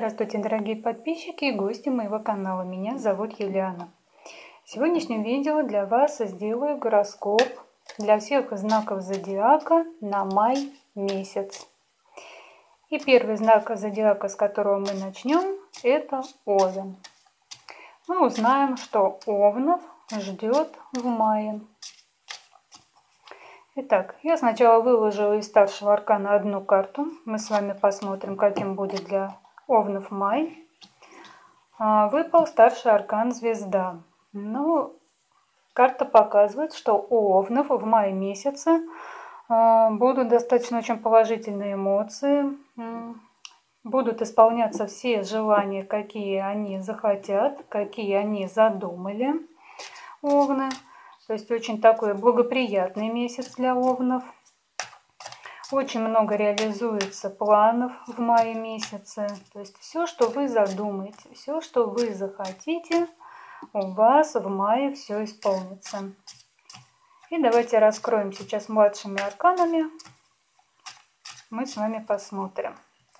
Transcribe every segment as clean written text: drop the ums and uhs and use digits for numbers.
Здравствуйте, дорогие подписчики и гости моего канала. Меня зовут Юлиана. В сегодняшнем видео для вас сделаю гороскоп для всех знаков зодиака на май месяц. И первый знак зодиака, с которого мы начнем, это Овен. Мы узнаем, что Овнов ждет в мае. Итак, я сначала выложила из старшего аркана одну карту. Мы с вами посмотрим, каким будет для Овнов май. Выпал старший аркан Звезда. Карта показывает, что у Овнов в мае месяце будут достаточно очень положительные эмоции. Будут исполняться все желания, какие они захотят, какие они задумали, Овны. То есть очень такой благоприятный месяц для Овнов. Очень много реализуется планов в мае месяце. То есть все, что вы задумаете, все, что вы захотите, у вас в мае все исполнится. И давайте раскроем сейчас младшими арканами. Мы с вами посмотрим.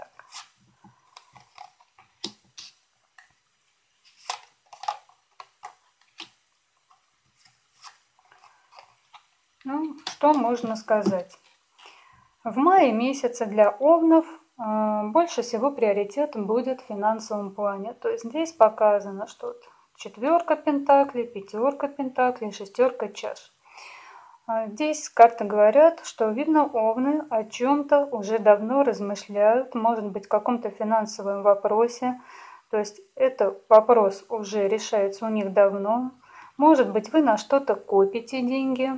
Что можно сказать? В мае месяце для Овнов больше всего приоритет будет в финансовом плане. То есть здесь показано, что четверка пентаклей, пятерка пентаклей, шестерка чаш. Здесь карты говорят, что, видно, Овны о чем-то уже давно размышляют, может быть, в каком-то финансовом вопросе. То есть этот вопрос уже решается у них давно. Может быть, вы на что-то копите деньги.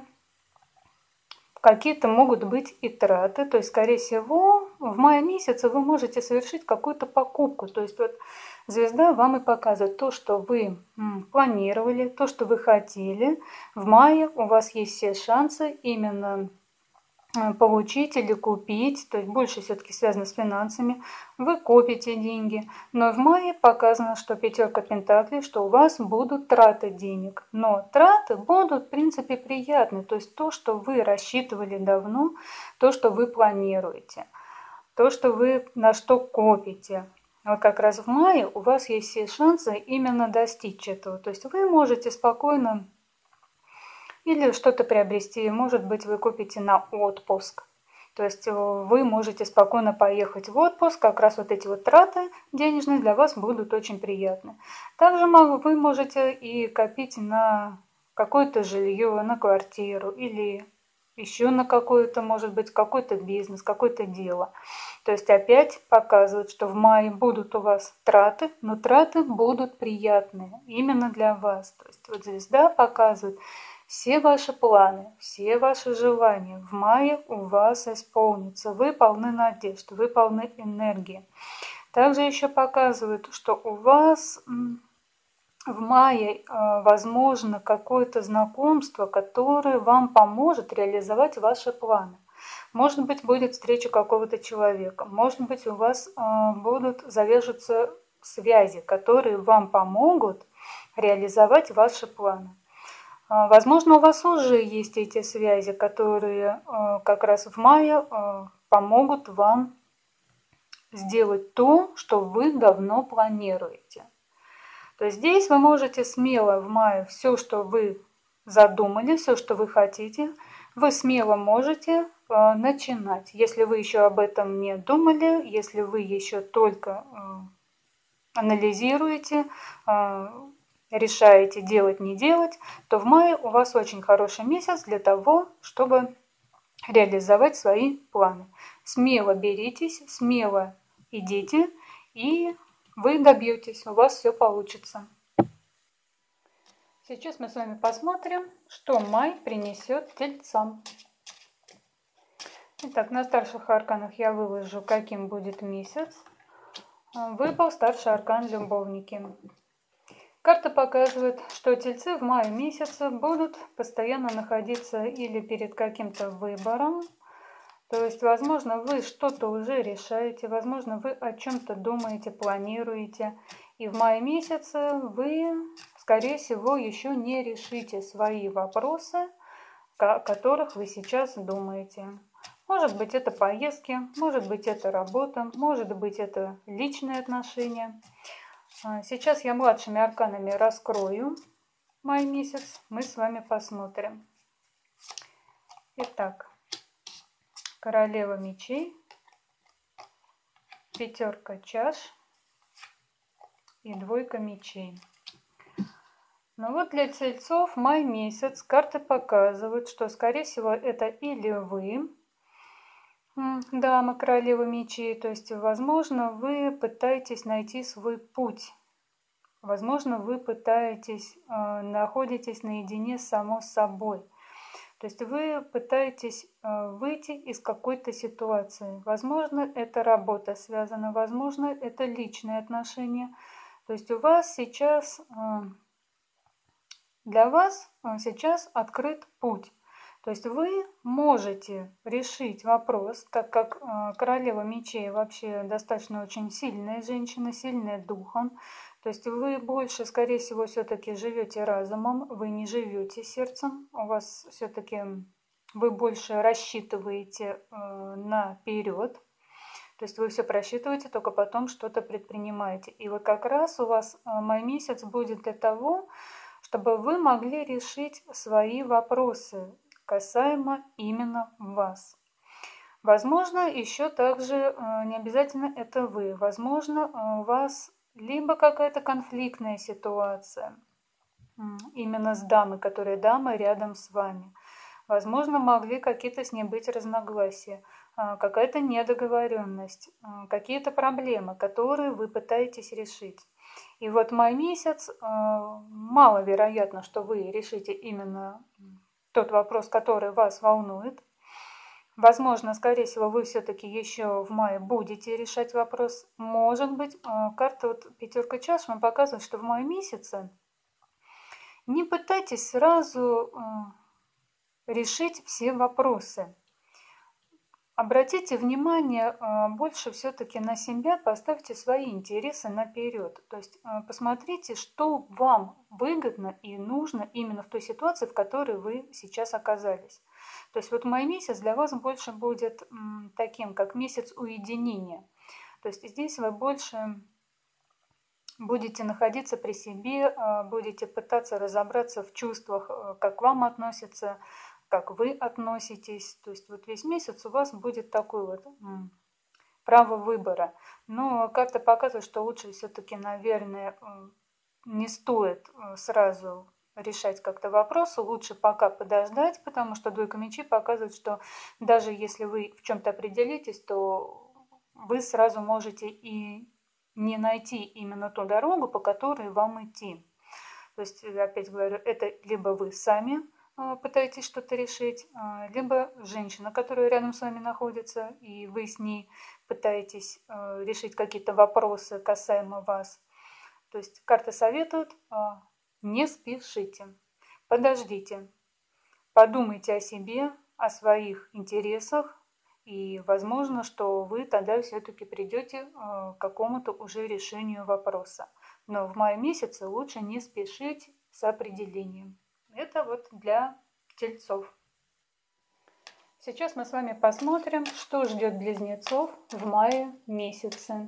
Какие-то могут быть и траты, то есть, скорее всего, в мае месяце вы можете совершить какую-то покупку. То есть, вот звезда вам и показывает то, что вы планировали, то, что вы хотели. В мае у вас есть все шансы именно получить или купить, то есть больше все-таки связано с финансами, вы копите деньги, но в мае показано, что пятерка пентаклей, что у вас будут траты денег, но траты будут в принципе приятны, то есть то, что вы рассчитывали давно, то, что вы планируете, то, что вы на что копите. Вот как раз в мае у вас есть все шансы именно достичь этого, то есть вы можете спокойно или что-то приобрести, может быть, вы купите на отпуск. То есть вы можете спокойно поехать в отпуск, как раз вот эти вот траты денежные для вас будут очень приятны. Также вы можете и копить на какое-то жилье, на квартиру или еще на какое-то, может быть, какой-то бизнес, какое-то дело. То есть опять показывают, что в мае будут у вас траты, но траты будут приятные именно для вас. То есть вот звезда показывает, все ваши планы, все ваши желания в мае у вас исполнятся. Вы полны надежд, вы полны энергии. Также еще показывают, что у вас в мае возможно какое-то знакомство, которое вам поможет реализовать ваши планы. Может быть, будет встреча какого-то человека. Может быть, у вас завяжутся связи, которые вам помогут реализовать ваши планы. Возможно, у вас уже есть эти связи, которые как раз в мае помогут вам сделать то, что вы давно планируете. То есть здесь вы можете смело в мае все, что вы задумали, все, что вы хотите, вы смело можете начинать. Если вы еще об этом не думали, если вы еще только анализируете, решаете делать, не делать, то в мае у вас очень хороший месяц для того, чтобы реализовать свои планы. Смело беритесь, смело идите, и вы добьетесь, у вас все получится. Сейчас мы с вами посмотрим, что май принесет тельцам. Итак, на старших арканах я выложу, каким будет месяц. Выпал старший аркан Любовники. Карта показывает, что тельцы в мае месяце будут постоянно находиться или перед каким-то выбором. То есть, возможно, вы что-то уже решаете, возможно, вы о чем-то думаете, планируете. И в мае месяце вы, скорее всего, еще не решите свои вопросы, о которых вы сейчас думаете. Может быть, это поездки, может быть, это работа, может быть, это личные отношения. Сейчас я младшими арканами раскрою май месяц, мы с вами посмотрим. Итак, королева мечей, пятерка чаш и двойка мечей. Ну вот для тельцов май месяц карты показывают, что, скорее всего, это или вы, дама королева мечей, то есть, возможно, вы пытаетесь найти свой путь. Возможно, вы находитесь наедине с самой собой. То есть вы пытаетесь выйти из какой-то ситуации. Возможно, это работа связана, возможно, это личные отношения. То есть у вас сейчас, для вас сейчас открыт путь. То есть вы можете решить вопрос, так как королева мечей вообще достаточно очень сильная женщина, сильная духом. То есть вы больше, скорее всего, все-таки живете разумом, вы не живете сердцем. У вас все-таки вы больше рассчитываете наперед. То есть вы все просчитываете, только потом что-то предпринимаете. И вот как раз у вас май месяц будет для того, чтобы вы могли решить свои вопросы касаемо именно вас. Возможно, еще также не обязательно это вы. Возможно, у вас либо какая-то конфликтная ситуация именно с дамой, которая дама рядом с вами. Возможно, могли какие-то с ней быть разногласия, какая-то недоговоренность, какие-то проблемы, которые вы пытаетесь решить. И вот май месяц, маловероятно, что вы решите именно тот вопрос, который вас волнует. Возможно, скорее всего, вы все-таки еще в мае будете решать вопрос. Может быть, карта вот пятерка чаш вам показывает, что в мае месяце не пытайтесь сразу решить все вопросы. Обратите внимание больше все-таки на себя, поставьте свои интересы наперед. То есть посмотрите, что вам выгодно и нужно именно в той ситуации, в которой вы сейчас оказались. То есть вот май месяц для вас больше будет таким, как месяц уединения. То есть здесь вы больше будете находиться при себе, будете пытаться разобраться в чувствах, как к вам относятся, как вы относитесь. То есть вот весь месяц у вас будет такой вот право выбора. Но карта показывает, что лучше все-таки, наверное, не стоит сразу решать как-то вопросы, лучше пока подождать, потому что двойка мечей показывает, что даже если вы в чем-то определитесь, то вы сразу можете и не найти именно ту дорогу, по которой вам идти. То есть, опять говорю, это либо вы сами пытаетесь что-то решить, либо женщина, которая рядом с вами находится, и вы с ней пытаетесь решить какие-то вопросы касаемо вас. То есть карта советует: не спешите, подождите, подумайте о себе, о своих интересах, и возможно, что вы тогда все-таки придете к какому-то уже решению вопроса. Но в мае месяце лучше не спешить с определением. Это вот для тельцов. Сейчас мы с вами посмотрим, что ждет близнецов в мае месяце.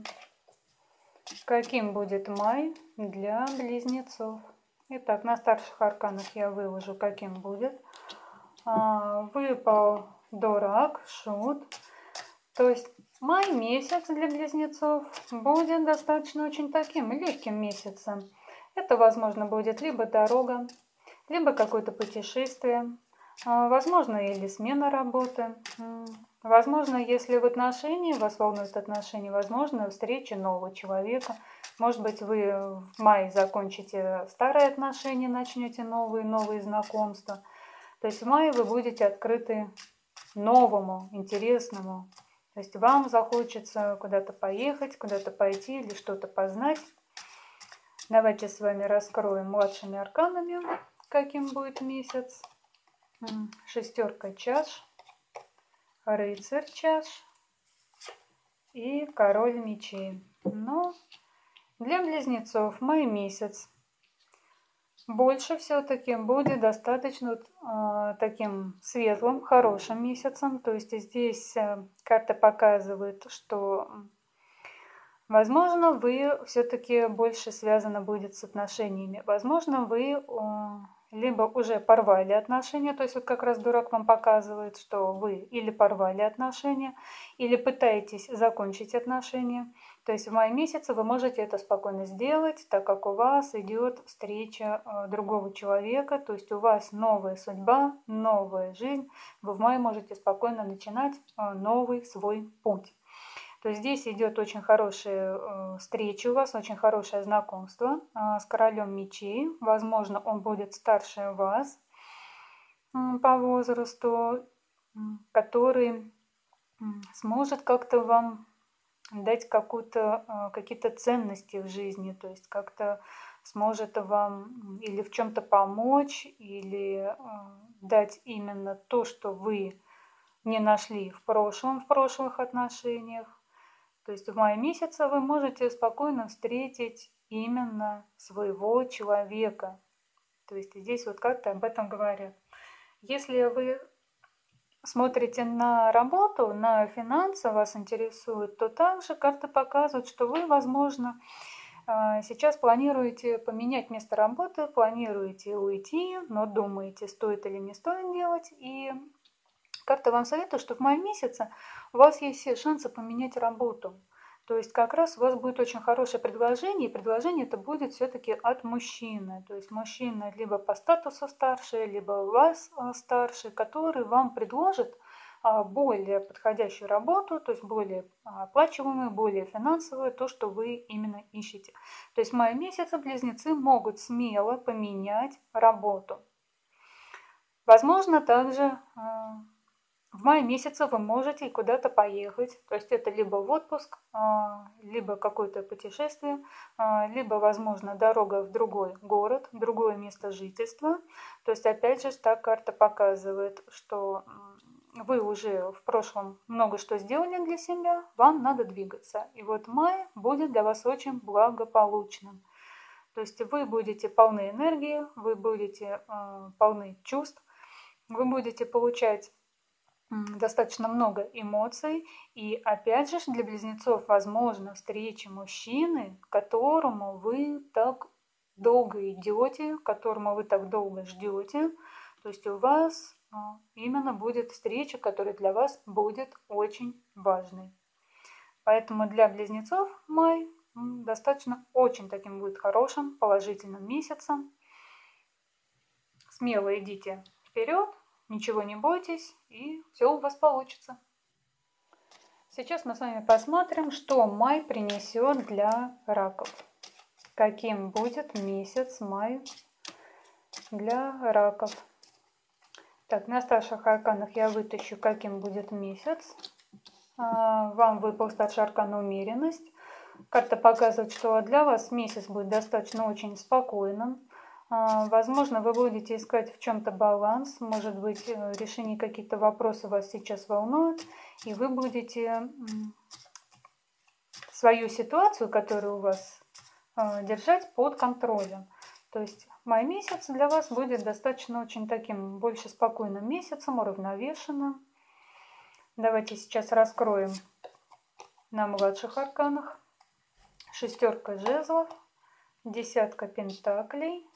Каким будет май для близнецов. Итак, на старших арканах я выложу, каким будет. Выпал дурак, шут. То есть май месяц для близнецов будет достаточно очень таким легким месяцем. Это, возможно, будет либо дорога, либо какое-то путешествие, возможно, или смена работы. Возможно, если в отношении, вас волнуют отношения, возможно, встреча нового человека. Может быть, вы в мае закончите старые отношения, начнете новые знакомства. То есть в мае вы будете открыты новому, интересному. То есть вам захочется куда-то поехать, куда-то пойти или что-то познать. Давайте с вами раскроем младшими арканами, каким будет месяц. Шестерка чаш, рыцарь чаш и король мечей. Но для близнецов май месяц больше все-таки будет достаточно таким светлым, хорошим месяцем. То есть здесь карта показывает, что, возможно, вы все-таки больше связаны будет с отношениями. Возможно, вы либо уже порвали отношения, то есть вот как раз дурак вам показывает, что вы или порвали отношения, или пытаетесь закончить отношения. То есть в мае месяце вы можете это спокойно сделать, так как у вас идет встреча другого человека, то есть у вас новая судьба, новая жизнь. Вы в мае можете спокойно начинать новый свой путь. То есть здесь идет очень хорошая встреча у вас, очень хорошее знакомство с королем мечей. Возможно, он будет старше вас по возрасту, который сможет как-то вам дать какие-то ценности в жизни, то есть как-то сможет вам или в чем-то помочь, или дать именно то, что вы не нашли в прошлых отношениях. То есть в мае месяце вы можете спокойно встретить именно своего человека. То есть здесь вот как-то об этом говорят. Если вы смотрите на работу, на финансы вас интересует, то также карта показывает, что вы, возможно, сейчас планируете поменять место работы, планируете уйти, но думаете, стоит или не стоит делать. И карта вам советует, что в мае месяце у вас есть все шансы поменять работу. То есть как раз у вас будет очень хорошее предложение, и предложение это будет все-таки от мужчины. То есть мужчина либо по статусу старше, либо вас старше, который вам предложит более подходящую работу, то есть более оплачиваемую, более финансовую, то, что вы именно ищете. То есть в мае месяце близнецы могут смело поменять работу. Возможно, также в мае месяце вы можете куда-то поехать, то есть это либо в отпуск, либо какое-то путешествие, либо, возможно, дорога в другой город, другое место жительства. То есть, опять же, так карта показывает, что вы уже в прошлом много что сделали для себя, вам надо двигаться. И вот май будет для вас очень благополучным. То есть вы будете полны энергии, вы будете полны чувств, вы будете получать достаточно много эмоций. И опять же, для близнецов возможна встреча мужчины, к которому вы так долго идете, которому вы так долго ждете. То есть у вас именно будет встреча, которая для вас будет очень важной. Поэтому для близнецов май достаточно очень таким будет хорошим, положительным месяцем. Смело идите вперед, ничего не бойтесь, и все у вас получится. Сейчас мы с вами посмотрим, что май принесет для раков. Каким будет месяц май для раков. Так, на старших арканах я вытащу, каким будет месяц. Вам выпал старший аркан умеренность. Карта показывает, что для вас месяц будет достаточно очень спокойным. Возможно, вы будете искать в чем-то баланс, может быть, решение каких-то вопросов вас сейчас волнует, и вы будете свою ситуацию, которая у вас, держать под контролем. То есть май месяц для вас будет достаточно очень таким больше спокойным месяцем, уравновешенным. Давайте сейчас раскроем на младших арканах. Шестерка жезлов, десятка пентаклей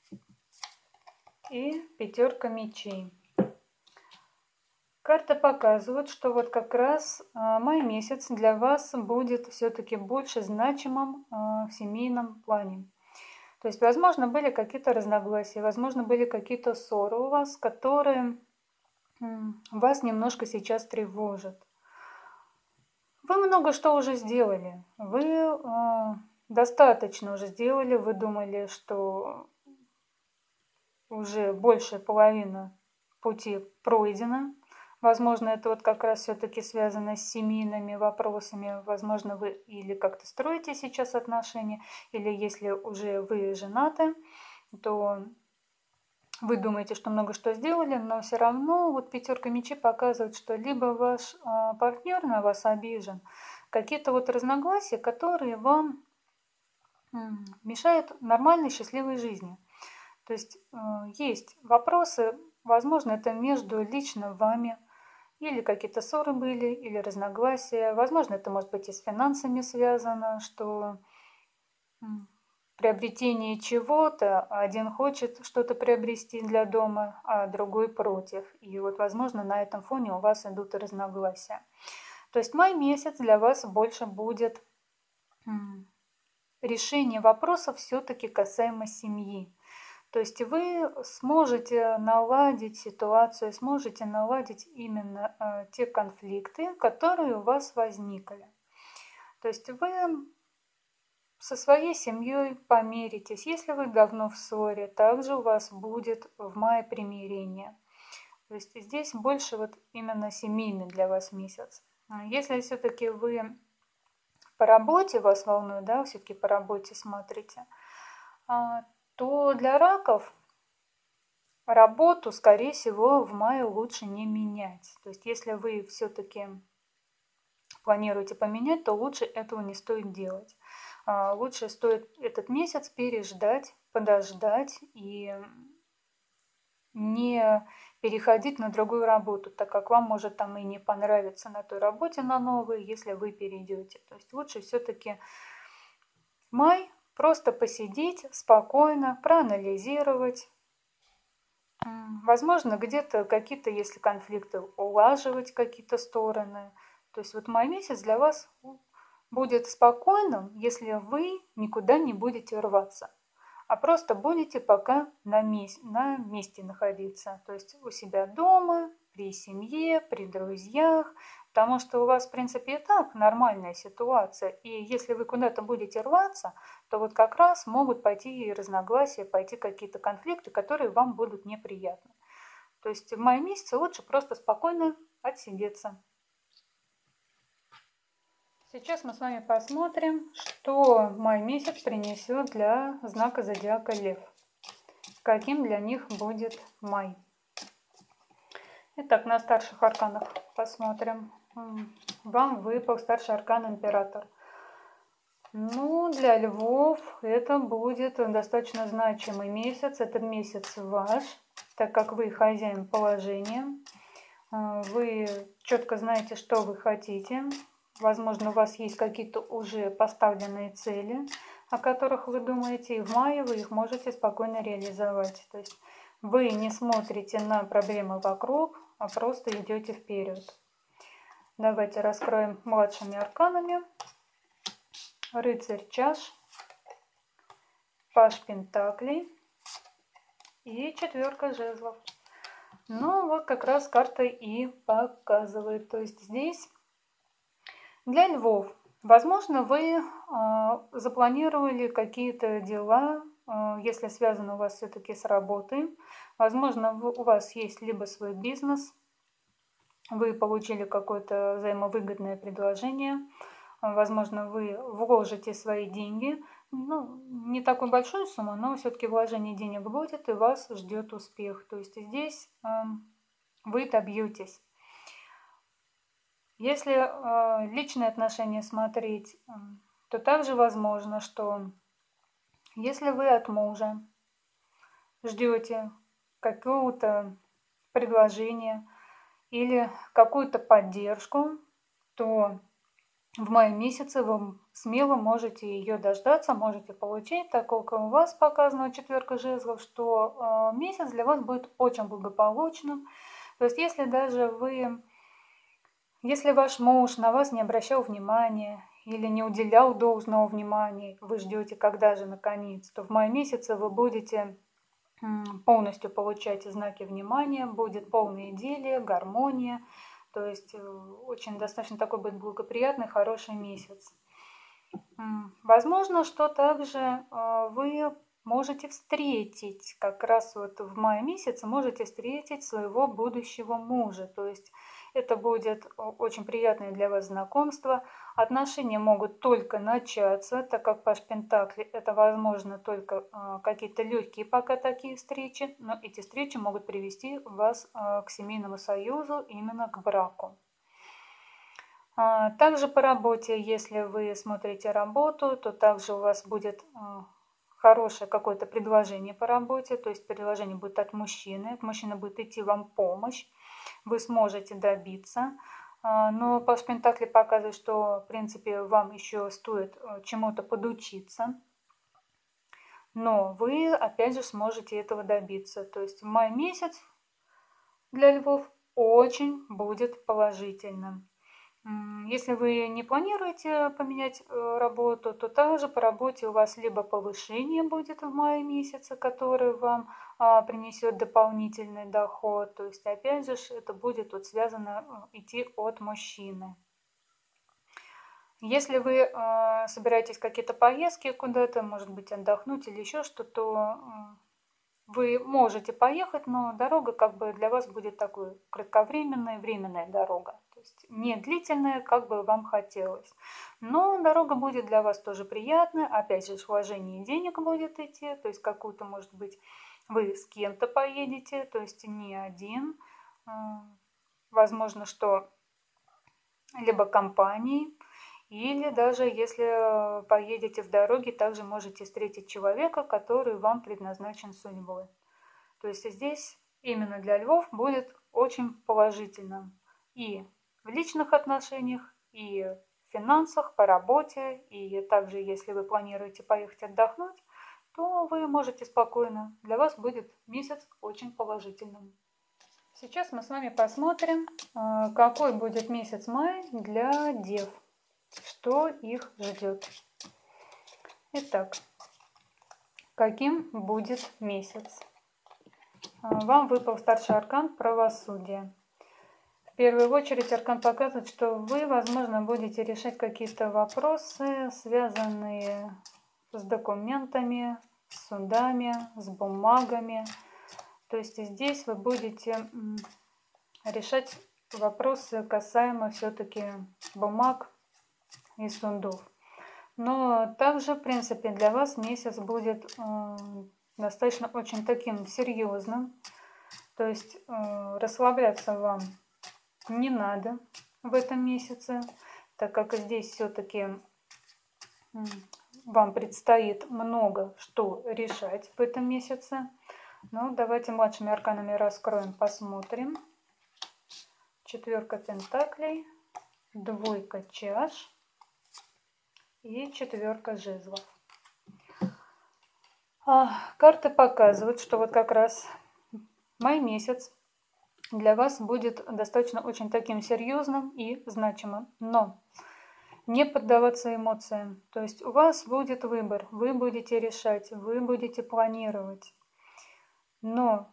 и пятерка мечей. Карта показывает, что вот как раз май месяц для вас будет все-таки больше значимым в семейном плане. То есть, возможно, были какие-то разногласия, возможно, были какие-то ссоры у вас, которые вас немножко сейчас тревожат. Вы много что уже сделали, вы достаточно уже сделали, вы думали, что уже большая половина пути пройдена. Возможно, это вот как раз все-таки связано с семейными вопросами. Возможно, вы или как-то строите сейчас отношения, или если уже вы женаты, то вы думаете, что много что сделали, но все равно вот пятерка мечей показывает, что либо ваш партнер на вас обижен, какие-то вот разногласия, которые вам мешают нормальной счастливой жизни. То есть есть вопросы, возможно, это между лично вами, или какие-то ссоры были, или разногласия. Возможно, это может быть и с финансами связано, что приобретение чего-то, один хочет что-то приобрести для дома, а другой против. И вот, возможно, на этом фоне у вас идут и разногласия. То есть май месяц для вас больше будет решение вопросов все-таки касаемо семьи. То есть вы сможете наладить ситуацию, сможете наладить именно те конфликты, которые у вас возникли. То есть вы со своей семьей помиритесь. Если вы давно в ссоре, также у вас будет в мае примирение. То есть здесь больше вот именно семейный для вас месяц. Если все-таки вы по работе вас волнует, да, все-таки по работе смотрите, то для раков работу, скорее всего, в мае лучше не менять. То есть если вы все-таки планируете поменять, то лучше этого не стоит делать. Лучше стоит этот месяц переждать, подождать и не переходить на другую работу, так как вам может там и не понравиться на той работе на новой, если вы перейдете. То есть лучше все-таки май просто посидеть спокойно, проанализировать. Возможно, где-то какие-то, если конфликты, улаживать какие-то стороны. То есть вот май месяц для вас будет спокойным, если вы никуда не будете рваться, а просто будете пока на месте находиться. То есть у себя дома, при семье, при друзьях, потому что у вас, в принципе, и так нормальная ситуация. И если вы куда-то будете рваться, то вот как раз могут пойти и разногласия, пойти какие-то конфликты, которые вам будут неприятны. То есть в мае месяце лучше просто спокойно отсидеться. Сейчас мы с вами посмотрим, что май месяц принесет для знака зодиака Лев. Каким для них будет май. Итак, на старших арканах посмотрим. Вам выпал старший аркан Император. Ну, для львов это будет достаточно значимый месяц. Этот месяц ваш, так как вы хозяин положения. Вы четко знаете, что вы хотите. Возможно, у вас есть какие-то уже поставленные цели, о которых вы думаете, и в мае вы их можете спокойно реализовать. То есть вы не смотрите на проблемы вокруг, а просто идете вперед. Давайте раскроем младшими арканами. Рыцарь чаш, паж пентаклей и четверка жезлов. Ну, вот как раз карта и показывает. То есть здесь для львов, возможно, вы запланировали какие-то дела, если связано у вас все-таки с работой. Возможно, у вас есть либо свой бизнес, вы получили какое-то взаимовыгодное предложение. Возможно, вы вложите свои деньги, ну, не такую большую сумму, но все-таки вложение денег будет, и вас ждет успех. То есть здесь вы добьетесь. Если личные отношения смотреть, то также возможно, что если вы от мужа ждете какого-то предложения или какую-то поддержку, то в мае месяце вы смело можете ее дождаться, можете получить, так как у вас показана четверка жезлов, что месяц для вас будет очень благополучным. То есть если ваш муж на вас не обращал внимания или не уделял должного внимания, вы ждете, когда же наконец, то в мае месяце вы будете полностью получать знаки внимания, будет полная идиллия, гармония. То есть очень достаточно такой будет благоприятный, хороший месяц. Возможно, что также вы можете встретить, как раз вот в мае месяце можете встретить своего будущего мужа. То есть это будет очень приятное для вас знакомство. Отношения могут только начаться, так как паж пентаклей это возможно только какие-то легкие пока такие встречи, но эти встречи могут привести вас к семейному союзу, именно к браку. Также по работе, если вы смотрите работу, то также у вас будет хорошее какое-то предложение по работе, то есть предложение будет от мужчины, мужчина будет идти вам помощь, вы сможете добиться. Но паш Пентаклей показывает, что, в принципе, вам еще стоит чему-то подучиться. Но вы, опять же, сможете этого добиться. То есть май месяц для львов очень будет положительным. Если вы не планируете поменять работу, то также по работе у вас либо повышение будет в мае месяце, которое вам принесет дополнительный доход. То есть, опять же, это будет вот связано идти от мужчины. Если вы собираетесь какие-то поездки куда-то, может быть, отдохнуть или еще что-то, то вы можете поехать, но дорога как бы для вас будет такой кратковременная, временная дорога. То есть не длительная, как бы вам хотелось. Но дорога будет для вас тоже приятная. Опять же, вложение денег будет идти. То есть какую-то, может быть, вы с кем-то поедете, то есть не один. Возможно, что либо компанией. Или даже если поедете в дороге, также можете встретить человека, который вам предназначен судьбой. То есть здесь именно для львов будет очень положительным и в личных отношениях, и в финансах, по работе. И также, если вы планируете поехать отдохнуть, то вы можете спокойно. Для вас будет месяц очень положительным. Сейчас мы с вами посмотрим, какой будет месяц май для дев. Что их ждет. Итак, каким будет месяц? Вам выпал старший аркан правосудия. В первую очередь аркан показывает, что вы, возможно, будете решать какие-то вопросы, связанные с документами, с судами, с бумагами. То есть здесь вы будете решать вопросы касаемо все-таки бумаг и судов. Но также, в принципе, для вас месяц будет достаточно очень таким серьезным. То есть расслабляться вам не надо в этом месяце, так как здесь все-таки вам предстоит много что решать в этом месяце. Ну, давайте младшими арканами раскроем, посмотрим. Четверка пентаклей, двойка чаш и четверка жезлов. Карты показывают, что вот как раз май месяц для вас будет достаточно очень таким серьезным и значимым. Но не поддаваться эмоциям. То есть у вас будет выбор, вы будете решать, вы будете планировать. Но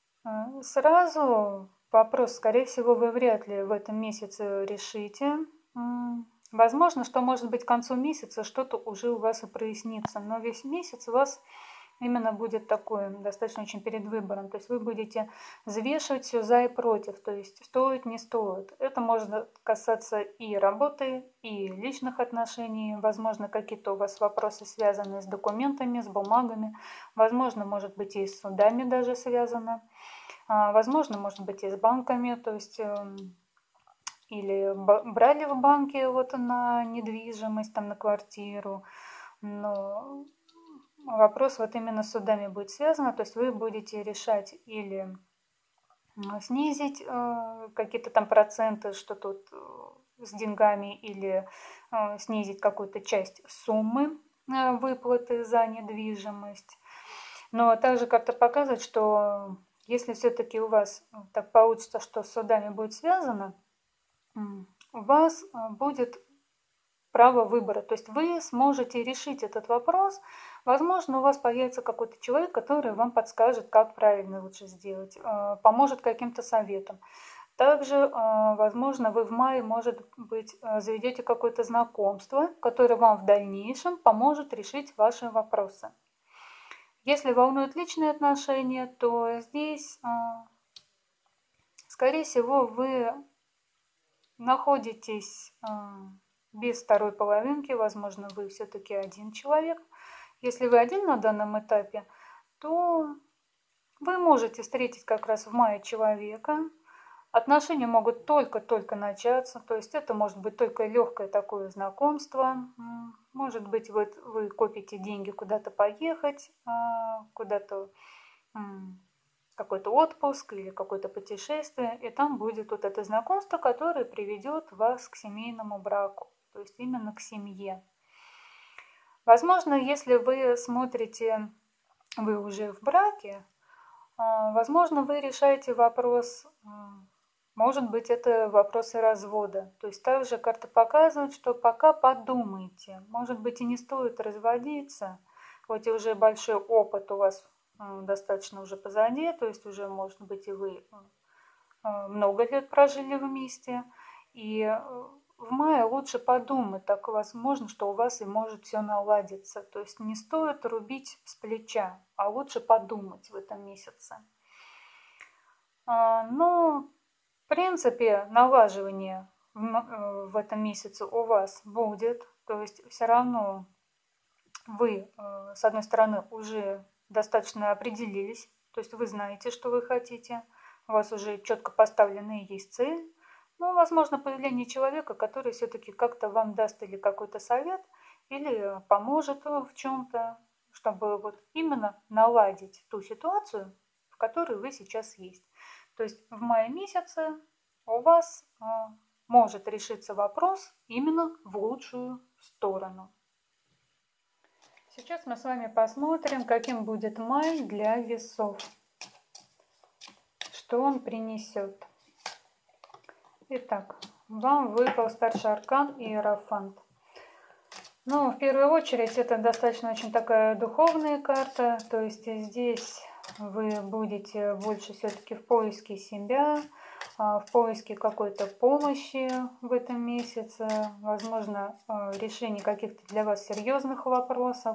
сразу вопрос, скорее всего, вы вряд ли в этом месяце решите. Возможно, что, может быть, к концу месяца что-то уже у вас и прояснится, но весь месяц у вас именно будет такой, достаточно очень перед выбором. То есть вы будете взвешивать все за и против, то есть стоит, не стоит. Это может касаться и работы, и личных отношений. Возможно, какие-то у вас вопросы связаны с документами, с бумагами. Возможно, может быть, и с судами даже связано. Возможно, может быть, и с банками, то есть или брали в банке вот на недвижимость, там на квартиру, но вопрос вот именно с судами будет связан, то есть вы будете решать или снизить какие-то там проценты, что тут с деньгами, или снизить какую-то часть суммы выплаты за недвижимость. Но также как-то показывает, что если все-таки у вас так получится, что с судами будет связано, у вас будет право выбора. То есть вы сможете решить этот вопрос. Возможно, у вас появится какой-то человек, который вам подскажет, как правильно лучше сделать, поможет каким-то советом. Также, возможно, вы в мае, может быть, заведете какое-то знакомство, которое вам в дальнейшем поможет решить ваши вопросы. Если волнуют личные отношения, то здесь, скорее всего, вы находитесь без второй половинки, возможно, вы все-таки один человек. Если вы один на данном этапе, то вы можете встретить как раз в мае человека, Отношения могут только-только начаться, то есть это может быть только легкое такое знакомство. Может быть, вы копите деньги куда-то поехать, куда-то какой-то отпуск или какое-то путешествие, и там будет вот это знакомство, которое приведет вас к семейному браку, то есть именно к семье. Возможно, если вы смотрите, вы уже в браке, возможно, вы решаете вопрос, может быть, это вопросы развода. То есть также карта показывает, что пока подумайте, может быть, и не стоит разводиться, хоть и уже большой опыт у вас достаточно уже позади, то есть уже, может быть, и вы много лет прожили вместе, и в мае лучше подумать, так возможно, что у вас и может все наладиться. То есть не стоит рубить с плеча, а лучше подумать в этом месяце. Но, в принципе, налаживание в этом месяце у вас будет. То есть все равно вы, с одной стороны, уже достаточно определились. То есть вы знаете, что вы хотите. У вас уже четко поставленная есть цель. Ну, возможно, появление человека, который все-таки как-то вам даст или какой-то совет, или поможет в чем-то, чтобы вот именно наладить ту ситуацию, в которой вы сейчас есть. То есть в мае месяце у вас может решиться вопрос именно в лучшую сторону. Сейчас мы с вами посмотрим, каким будет май для весов, что он принесет. Итак, вам выпал старший аркан Иерофант. Ну, в первую очередь, это достаточно очень такая духовная карта, то есть здесь вы будете больше все-таки в поиске себя, в поиске какой-то помощи в этом месяце, возможно, решение каких-то для вас серьезных вопросов.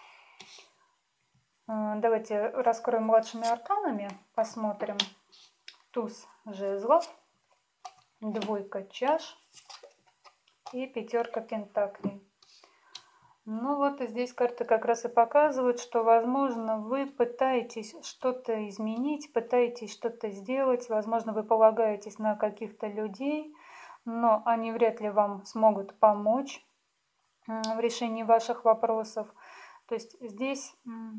Давайте раскроем младшими арканами, посмотрим. Туз жезлов, двойка чаш и пятерка пентаклей. Ну вот и здесь карты как раз и показывают, что, возможно, вы пытаетесь что-то изменить, пытаетесь что-то сделать, возможно, вы полагаетесь на каких-то людей, но они вряд ли вам смогут помочь в решении ваших вопросов. То есть здесь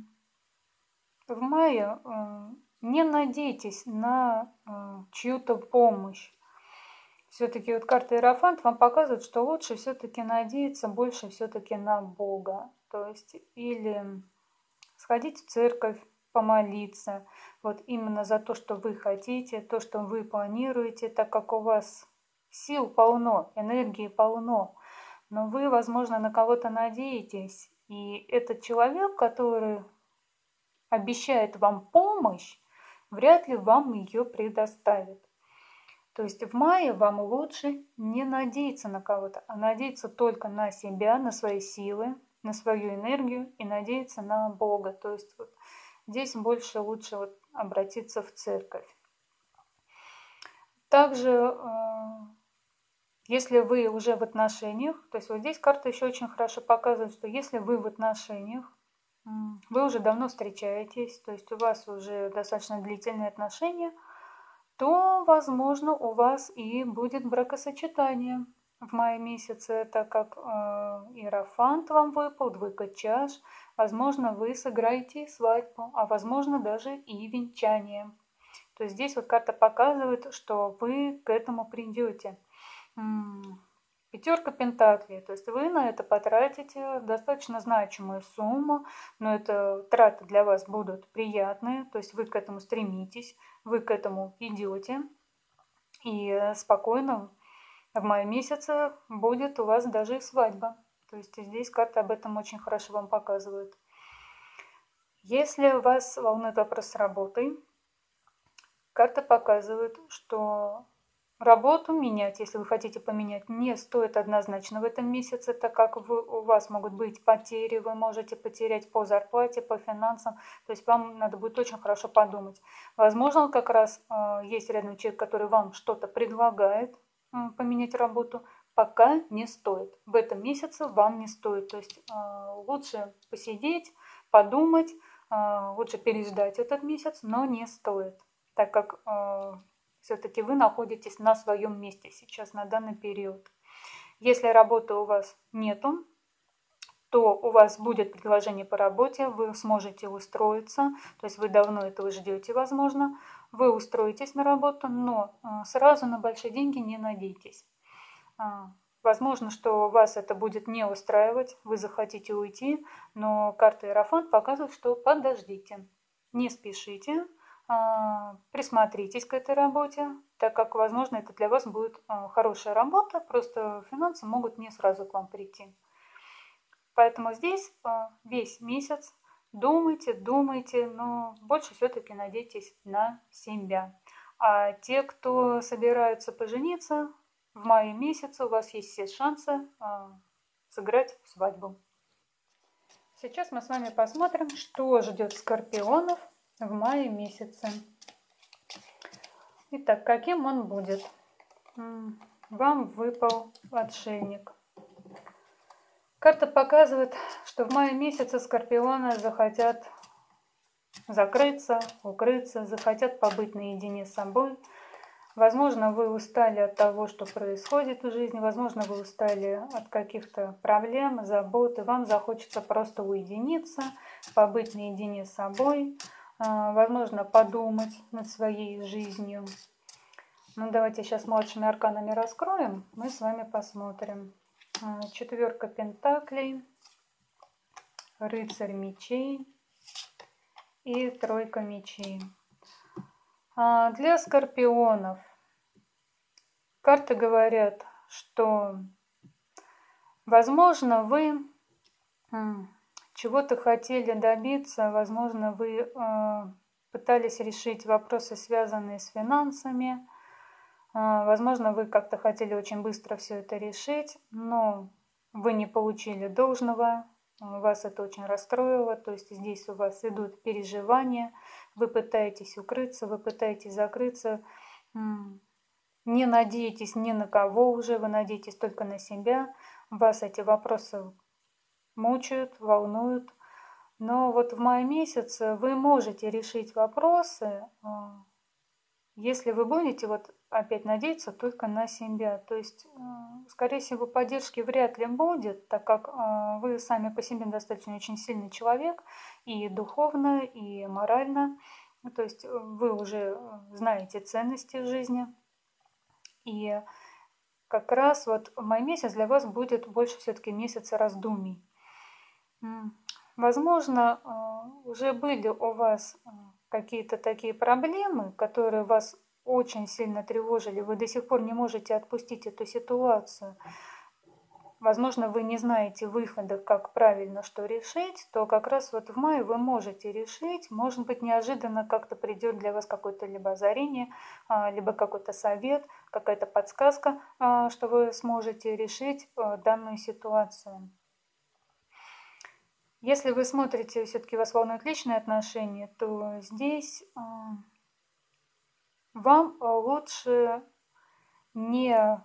в мае не надейтесь на чью-то помощь. Все-таки вот карта Иерофант вам показывает, что лучше все-таки надеяться больше все-таки на Бога. То есть или сходить в церковь, помолиться, вот именно за то, что вы хотите, то, что вы планируете, так как у вас сил полно, энергии полно, но вы, возможно, на кого-то надеетесь, и этот человек, который обещает вам помощь, вряд ли вам ее предоставит. То есть в мае вам лучше не надеяться на кого-то, а надеяться только на себя, на свои силы, на свою энергию и надеяться на Бога. То есть вот здесь больше лучше вот обратиться в церковь. Также, если вы уже в отношениях, то есть вот здесь карта еще очень хорошо показывает, что если вы в отношениях, вы уже давно встречаетесь, то есть у вас уже достаточно длительные отношения, то, возможно, у вас и будет бракосочетание в мае месяце, так как Иерофант вам выпал, двойка чаш. Возможно, вы сыграете свадьбу, а возможно, даже и венчание. То есть здесь вот карта показывает, что вы к этому придете. Пятерка пентаклей, то есть вы на это потратите достаточно значимую сумму, но это траты для вас будут приятные, то есть вы к этому стремитесь, вы к этому идете, и спокойно в мае месяце будет у вас даже и свадьба. То есть здесь карта об этом очень хорошо вам показывает. Если вас волнует вопрос с работой, карта показывает, что работу менять, если вы хотите поменять, не стоит однозначно в этом месяце, так как у вас могут быть потери, вы можете потерять по зарплате, по финансам, то есть вам надо будет очень хорошо подумать. Возможно, как раз есть рядом человек, который вам что-то предлагает поменять работу, пока не стоит. В этом месяце вам не стоит, то есть лучше посидеть, подумать, лучше переждать этот месяц, но не стоит, так как все-таки вы находитесь на своем месте сейчас, на данный период. Если работы у вас нету, то у вас будет предложение по работе, вы сможете устроиться, то есть вы давно этого ждете, возможно, вы устроитесь на работу, но сразу на большие деньги не надейтесь. Возможно, что вас это будет не устраивать, вы захотите уйти, но карта Иерофант показывает, что подождите, не спешите, присмотритесь к этой работе, так как, возможно, это для вас будет хорошая работа, просто финансы могут не сразу к вам прийти. Поэтому здесь весь месяц думайте, но больше все-таки надейтесь на себя. А те, кто собираются пожениться, в мае месяце у вас есть все шансы сыграть свадьбу. Сейчас мы с вами посмотрим, что ждет скорпионов в мае месяце. Итак, каким он будет? Вам выпал отшельник. Карта показывает, что в мае месяце скорпионы захотят закрыться, укрыться, захотят побыть наедине с собой. Возможно, вы устали от того, что происходит в жизни, возможно, вы устали от каких-то проблем, забот, и вам захочется просто уединиться, побыть наедине с собой, возможно, подумать над своей жизнью. Ну, давайте сейчас младшими арканами раскроем, мы с вами посмотрим. Четверка пентаклей, рыцарь мечей и тройка мечей. Для скорпионов карты говорят, что, возможно, вы чего-то хотели добиться, возможно, вы пытались решить вопросы, связанные с финансами, возможно, вы как-то хотели очень быстро все это решить, но вы не получили должного, вас это очень расстроило, то есть здесь у вас идут переживания, вы пытаетесь укрыться, вы пытаетесь закрыться, не надеетесь ни на кого уже, вы надеетесь только на себя, вас эти вопросы мучают, волнуют, но вот в мае месяце вы можете решить вопросы, если вы будете вот опять надеяться только на себя. То есть, скорее всего, поддержки вряд ли будет, так как вы сами по себе достаточно очень сильный человек и духовно, и морально. То есть вы уже знаете ценности в жизни. И как раз вот май месяц для вас будет больше все-таки месяца раздумий. Возможно, уже были у вас какие-то такие проблемы, которые вас очень сильно тревожили, вы до сих пор не можете отпустить эту ситуацию. Возможно, вы не знаете выхода, как правильно что решить, то как раз вот в мае вы можете решить, может быть, неожиданно как-то придет для вас какое-то либо озарение, либо какой-то совет, какая-то подсказка, что вы сможете решить данную ситуацию. Если вы смотрите, все-таки вас волнуют личные отношения, то здесь вам лучше не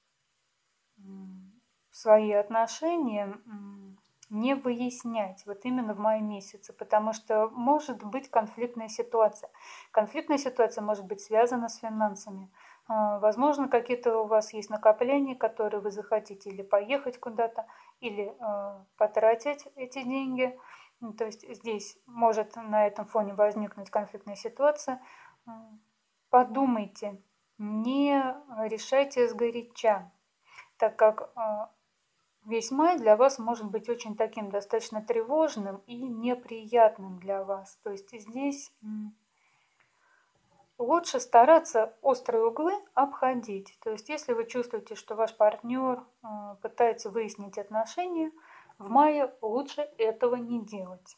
свои отношения не выяснять вот именно в мае месяце, потому что может быть конфликтная ситуация. Конфликтная ситуация может быть связана с финансами. Возможно, какие-то у вас есть накопления, которые вы захотите или поехать куда-то, или потратить эти деньги. То есть здесь может на этом фоне возникнуть конфликтная ситуация. Подумайте, не решайте сгоряча, так как весь май для вас может быть очень таким достаточно тревожным и неприятным для вас. То есть здесь лучше стараться острые углы обходить. То есть если вы чувствуете, что ваш партнер пытается выяснить отношения, в мае лучше этого не делать.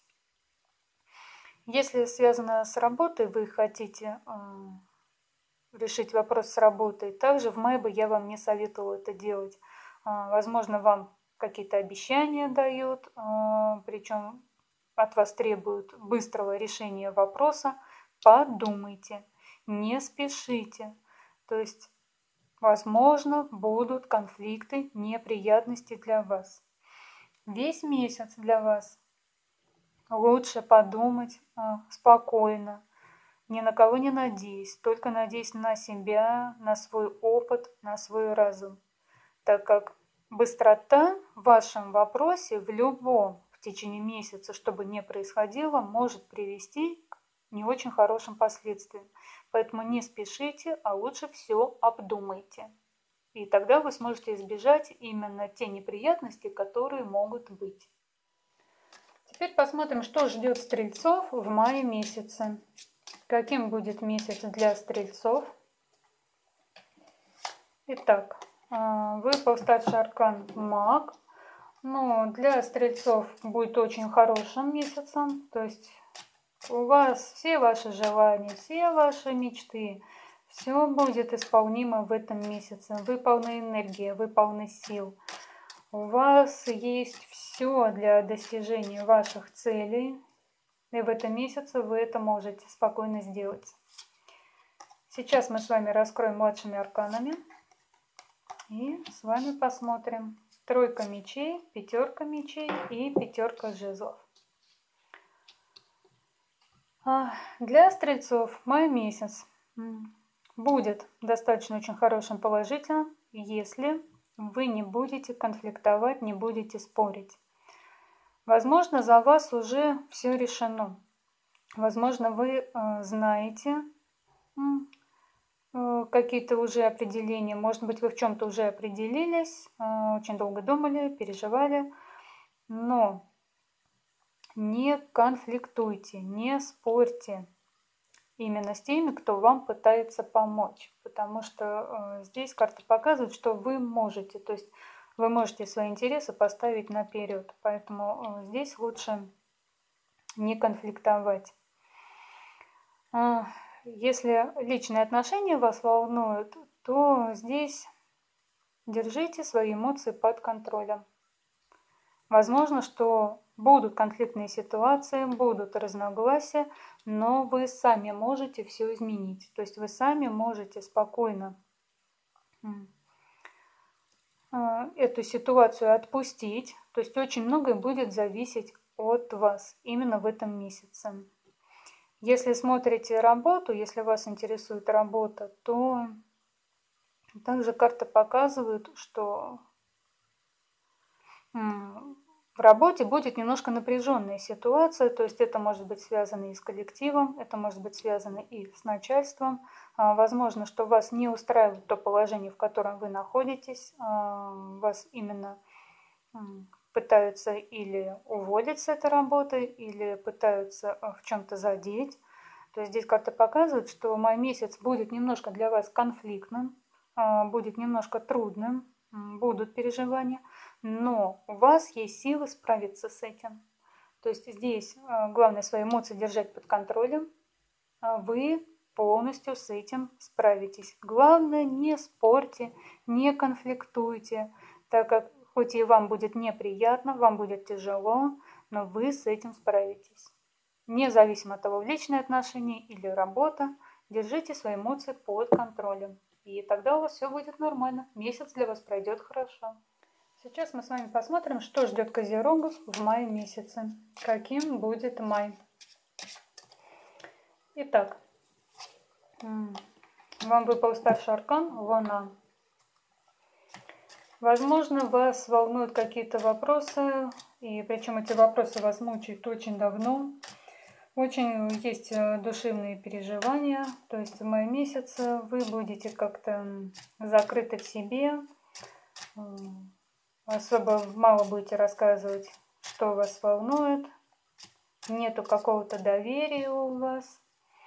Если связано с работой, вы хотите решить вопрос с работой, также в мае бы я вам не советовала это делать. Возможно, вам какие-то обещания дают, причем от вас требуют быстрого решения вопроса. Подумайте, не спешите. То есть, возможно, будут конфликты, неприятности для вас. Весь месяц для вас лучше подумать спокойно, Ни на кого не надеясь, только надеясь на себя, на свой опыт, на свой разум. Так как быстрота в вашем вопросе в любом в течение месяца, что бы ни происходило, может привести к не очень хорошим последствиям. Поэтому не спешите, а лучше все обдумайте. И тогда вы сможете избежать именно те неприятности, которые могут быть. Теперь посмотрим, что ждет стрельцов в мае месяце. Каким будет месяц для стрельцов? Итак, выпал старший аркан Маг. Но для стрельцов будет очень хорошим месяцем. То есть у вас все ваши желания, все ваши мечты, все будет исполнимо в этом месяце. Вы полны энергии, вы полны сил. У вас есть все для достижения ваших целей. И в этом месяце вы это можете спокойно сделать. Сейчас мы с вами раскроем младшими арканами. И с вами посмотрим. Тройка мечей, пятерка мечей и пятерка жезлов. Для стрельцов май месяц будет достаточно очень хорошим, положительным, если вы не будете конфликтовать, не будете спорить. Возможно, за вас уже все решено. Возможно, вы знаете какие-то уже определения. Может быть, вы в чем-то уже определились, очень долго думали, переживали. Но не конфликтуйте, не спорьте именно с теми, кто вам пытается помочь. Потому что здесь карта показывает, что вы можете. То есть вы можете свои интересы поставить наперед. Поэтому здесь лучше не конфликтовать. Если личные отношения вас волнуют, то здесь держите свои эмоции под контролем. Возможно, что будут конфликтные ситуации, будут разногласия, но вы сами можете все изменить. То есть вы сами можете спокойно эту ситуацию отпустить. То есть очень многое будет зависеть от вас именно в этом месяце. Если смотрите работу, если вас интересует работа, то также карта показывает, что в работе будет немножко напряженная ситуация, то есть это может быть связано и с коллективом, это может быть связано и с начальством. Возможно, что вас не устраивает то положение, в котором вы находитесь, вас именно пытаются или уволить с этой работы, или пытаются в чем-то задеть. То есть здесь карта показывает, что май месяц будет немножко для вас конфликтным, будет немножко трудным, будут переживания, но у вас есть силы справиться с этим. То есть здесь главное свои эмоции держать под контролем, вы полностью с этим справитесь. Главное, не спорьте, не конфликтуйте, так как хоть и вам будет неприятно, вам будет тяжело, но вы с этим справитесь. Независимо от того, личные отношения или работа, держите свои эмоции под контролем. И тогда у вас все будет нормально. Месяц для вас пройдет хорошо. Сейчас мы с вами посмотрим, что ждет козерогов в мае месяце. Каким будет май. Итак, вам выпал старший аркан Луна. Возможно, вас волнуют какие-то вопросы, и причем эти вопросы вас мучают очень давно. Очень есть душевные переживания, то есть в мае месяце вы будете как-то закрыты в себе, особо мало будете рассказывать, что вас волнует, нету какого-то доверия у вас.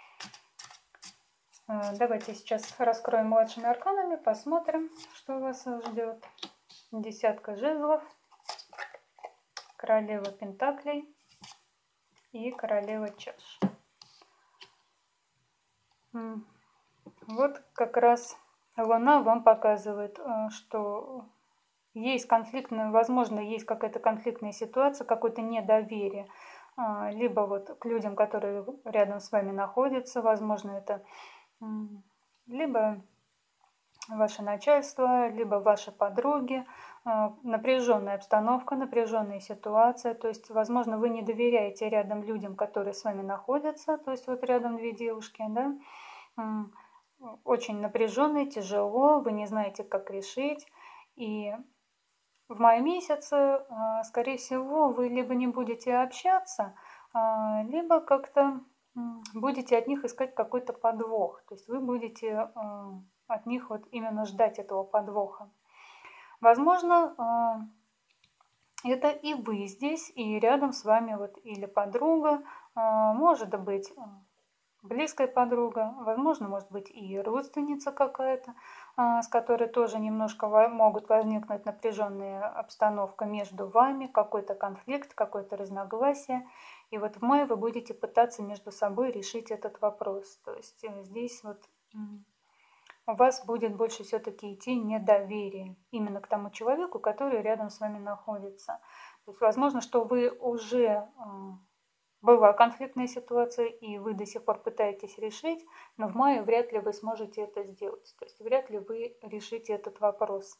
Давайте сейчас раскроем младшими арканами, посмотрим, что вас ждет. Десятка жезлов, королева пентаклей и королева чаш. Вот как раз Луна вам показывает, что есть конфликтная, возможно, есть какая-то конфликтная ситуация, какое-то недоверие. Либо вот к людям, которые рядом с вами находятся, возможно, это либо ваше начальство, либо ваши подруги. Напряженная обстановка, напряженная ситуация. То есть, возможно, вы не доверяете рядом людям, которые с вами находятся. То есть, вот рядом две девушки, да. Очень напряженно, тяжело, вы не знаете, как решить. И в мае месяце, скорее всего, вы либо не будете общаться, либо как-то будете от них искать какой-то подвох. То есть вы будете от них вот именно ждать этого подвоха. Возможно, это и вы здесь, и рядом с вами вот или подруга, может быть, близкая подруга, возможно, может быть и родственница какая-то, с которой тоже немножко могут возникнуть напряженная обстановка между вами, какой-то конфликт, какое-то разногласие. И вот в мае вы будете пытаться между собой решить этот вопрос. То есть здесь вот у вас будет больше все-таки идти недоверие именно к тому человеку, который рядом с вами находится. То есть возможно, что вы уже была конфликтная ситуация, и вы до сих пор пытаетесь решить, но в мае вряд ли вы сможете это сделать. То есть вряд ли вы решите этот вопрос.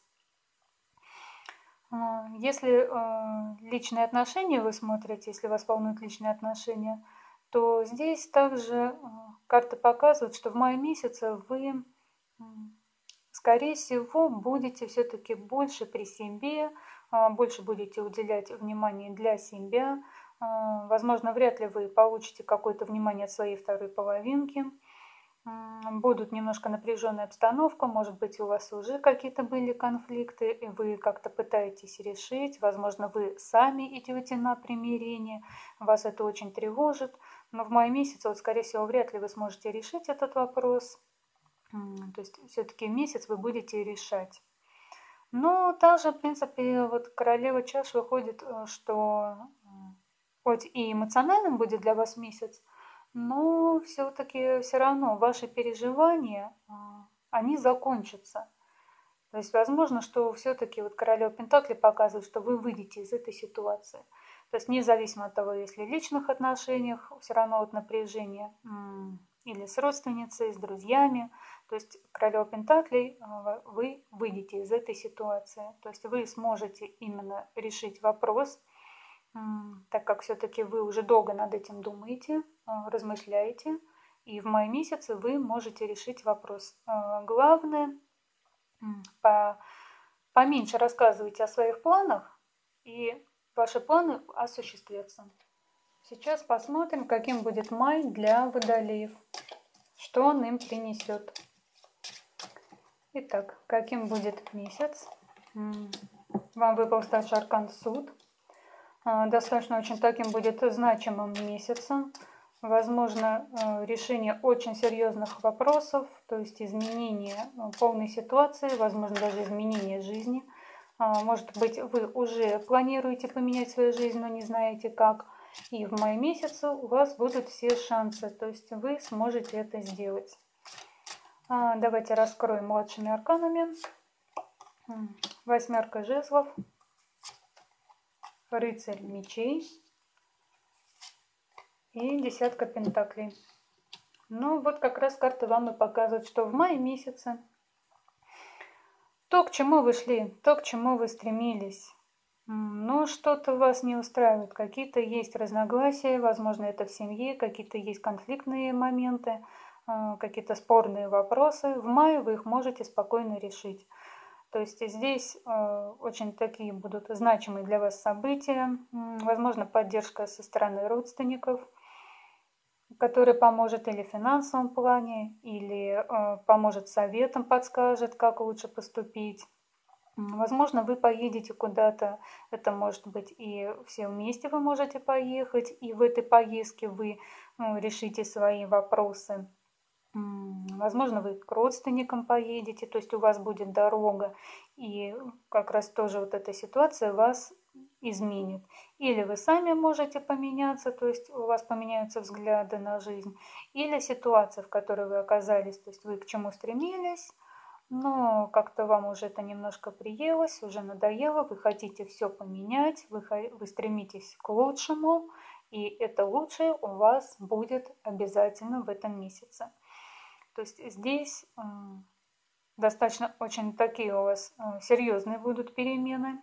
Если личные отношения вы смотрите, если вас волнуют личные отношения, то здесь также карты показывают, что в мае месяце вы, скорее всего, будете все-таки больше при себе, больше будете уделять внимание для себя. Возможно, вряд ли вы получите какое-то внимание от своей второй половинки. Будут немножко напряженная обстановка, может быть, у вас уже какие-то были конфликты, и вы как-то пытаетесь решить. Возможно, вы сами идете на примирение, вас это очень тревожит. Но в мае месяце, вот, скорее всего, вряд ли вы сможете решить этот вопрос. То есть все-таки месяц вы будете решать. Но также, в принципе, вот королева чаш выходит, что хоть и эмоциональным будет для вас месяц, но все-таки все равно ваши переживания, они закончатся. То есть возможно, что все-таки вот королева Пентакли показывает, что вы выйдете из этой ситуации. То есть независимо от того, если в личных отношениях, все равно вот напряжение, или с родственницей, с друзьями. То есть королева Пентаклей, вы выйдете из этой ситуации. То есть вы сможете именно решить вопрос, так как все-таки вы уже долго над этим думаете, размышляете, и в мае месяце вы можете решить вопрос. Главное, поменьше рассказывайте о своих планах, и ваши планы осуществятся. Сейчас посмотрим, каким будет май для водолеев, что он им принесет. Итак, каким будет месяц? Вам выпал старший аркан суд. Достаточно очень таким будет значимым месяцем. Возможно, решение очень серьезных вопросов, то есть изменение полной ситуации, возможно, даже изменение жизни. Может быть, вы уже планируете поменять свою жизнь, но не знаете как. И в мае месяце у вас будут все шансы, то есть вы сможете это сделать. Давайте раскроем младшими арканами. Восьмерка жезлов, рыцарь мечей и десятка пентаклей. Ну вот как раз карты вам и показывают, что в мае месяце то, к чему вы шли, то, к чему вы стремились, но что-то вас не устраивает, какие-то есть разногласия, возможно, это в семье, какие-то есть конфликтные моменты, какие-то спорные вопросы. В мае вы их можете спокойно решить. То есть здесь очень такие будут значимые для вас события, возможно, поддержка со стороны родственников, который поможет или в финансовом плане, или поможет советом, подскажет, как лучше поступить. Возможно, вы поедете куда-то, это может быть и все вместе вы можете поехать, и в этой поездке вы решите свои вопросы. Возможно, вы к родственникам поедете, то есть у вас будет дорога, и как раз тоже вот эта ситуация вас изменит. Или вы сами можете поменяться, то есть у вас поменяются взгляды на жизнь, или ситуация, в которой вы оказались, то есть вы к чему стремились, но как-то вам уже это немножко приелось, уже надоело, вы хотите все поменять, вы стремитесь к лучшему, и это лучшее у вас будет обязательно в этом месяце. То есть здесь достаточно очень такие у вас серьезные будут перемены.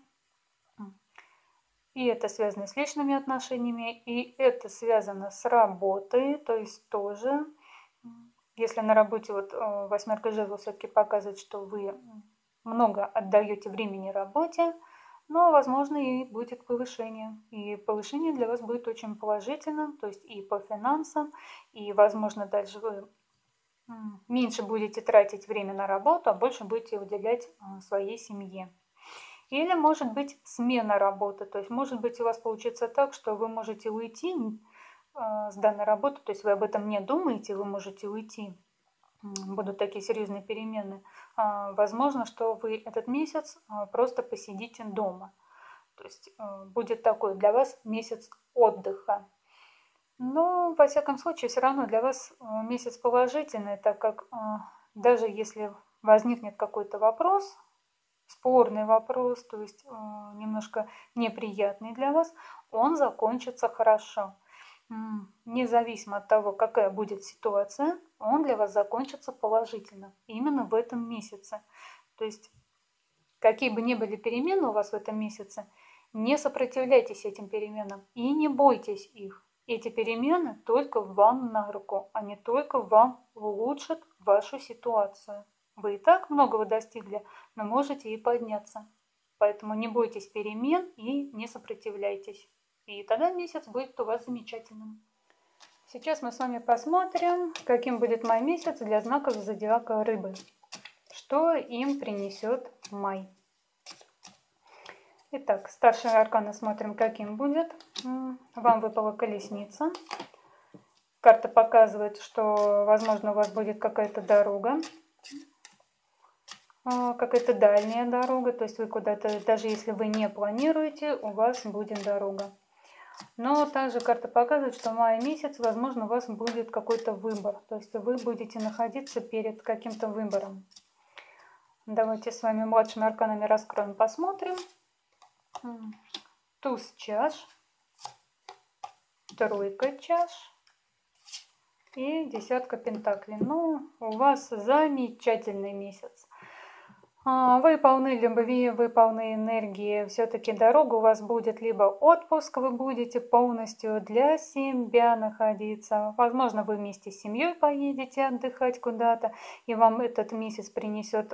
И это связано с личными отношениями, и это связано с работой, то есть тоже, если на работе вот восьмерка жезлов все-таки показывает, что вы много отдаете времени работе, но, возможно, и будет повышение. И повышение для вас будет очень положительным, то есть и по финансам, и, возможно, дальше вы меньше будете тратить время на работу, а больше будете уделять своей семье. Или, может быть, смена работы. То есть, может быть, у вас получится так, что вы можете уйти с данной работы, то есть вы об этом не думаете, вы можете уйти. Будут такие серьезные перемены. Возможно, что вы этот месяц просто посидите дома. То есть будет такой для вас месяц отдыха. Но, во всяком случае, все равно для вас месяц положительный, так как даже если возникнет какой-то вопрос, спорный вопрос, то есть немножко неприятный для вас, он закончится хорошо. Независимо от того, какая будет ситуация, он для вас закончится положительно. Именно в этом месяце. То есть, какие бы ни были перемены у вас в этом месяце, не сопротивляйтесь этим переменам и не бойтесь их. Эти перемены только вам на руку, они только вам улучшат вашу ситуацию. Вы и так многого достигли, но можете и подняться. Поэтому не бойтесь перемен и не сопротивляйтесь. И тогда месяц будет у вас замечательным. Сейчас мы с вами посмотрим, каким будет май месяц для знаков зодиака Рыбы. Что им принесет май. Итак, старшие арканы смотрим, каким будет. Вам выпала колесница. Карта показывает, что, возможно, у вас будет какая-то дорога. Какая-то дальняя дорога, то есть вы куда-то, даже если вы не планируете, у вас будет дорога. Но также карта показывает, что в мае месяц, возможно, у вас будет какой-то выбор, то есть вы будете находиться перед каким-то выбором. Давайте с вами младшими арканами раскроем, посмотрим. Туз чаш, тройка чаш и десятка пентаклей. Ну, у вас замечательный месяц. Вы полны любви, вы полны энергии. Все-таки дорога у вас будет либо отпуск, вы будете полностью для себя находиться. Возможно, вы вместе с семьей поедете отдыхать куда-то, и вам этот месяц принесет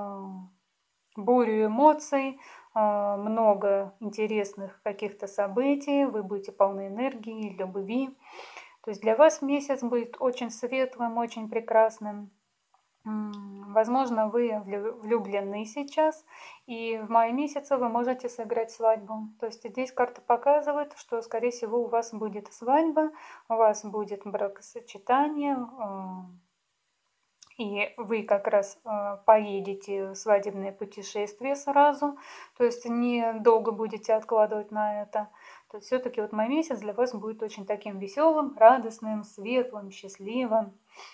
бурю эмоций, много интересных каких-то событий. Вы будете полны энергии, любви. То есть для вас месяц будет очень светлым, очень прекрасным. Возможно, вы влюблены сейчас, и в мае месяце вы можете сыграть свадьбу. То есть здесь карта показывает, что, скорее всего, у вас будет свадьба, у вас будет бракосочетание, и вы как раз поедете в свадебное путешествие сразу, то есть недолго будете откладывать на это. То есть все-таки вот май месяц для вас будет очень таким веселым, радостным, светлым, счастливым.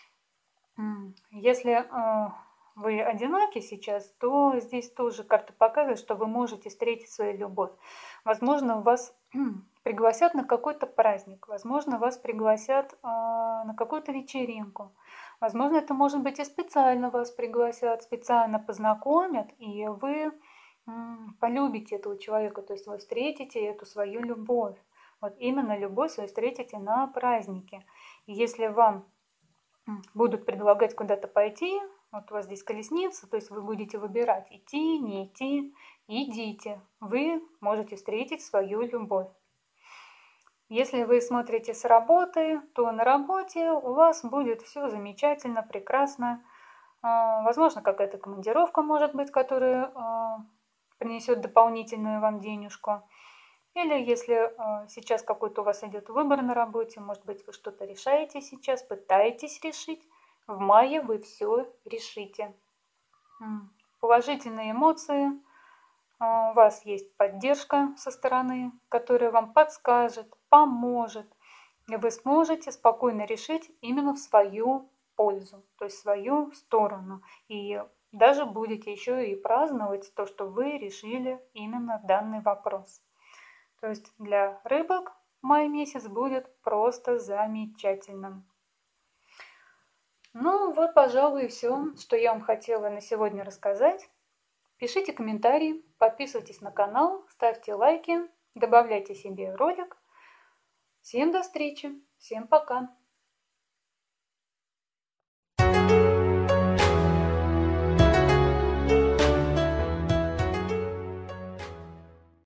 Если вы одиноки сейчас, то здесь тоже карта показывает, что вы можете встретить свою любовь. Возможно, вас пригласят на какой-то праздник, возможно, вас пригласят на какую-то вечеринку. Возможно, это может быть и специально вас пригласят, специально познакомят, и вы полюбите этого человека, то есть вы встретите эту свою любовь. Вот именно любовь вы встретите на празднике. И если вам будут предлагать куда-то пойти, вот у вас здесь колесница, то есть вы будете выбирать, идти, не идти, идите. Вы можете встретить свою любовь. Если вы смотрите с работы, то на работе у вас будет все замечательно, прекрасно. Возможно, какая-то командировка может быть, которая принесет дополнительную вам денежку. Или если сейчас какой-то у вас идет выбор на работе, может быть, вы что-то решаете сейчас, пытаетесь решить, в мае вы все решите. Положительные эмоции, у вас есть поддержка со стороны, которая вам подскажет, поможет, и вы сможете спокойно решить именно в свою пользу, то есть в свою сторону. И даже будете еще и праздновать то, что вы решили именно данный вопрос. То есть для рыбок май месяц будет просто замечательным. Ну вот, пожалуй, и все, что я вам хотела на сегодня рассказать. Пишите комментарии, подписывайтесь на канал, ставьте лайки, добавляйте себе ролик. Всем до встречи, всем пока!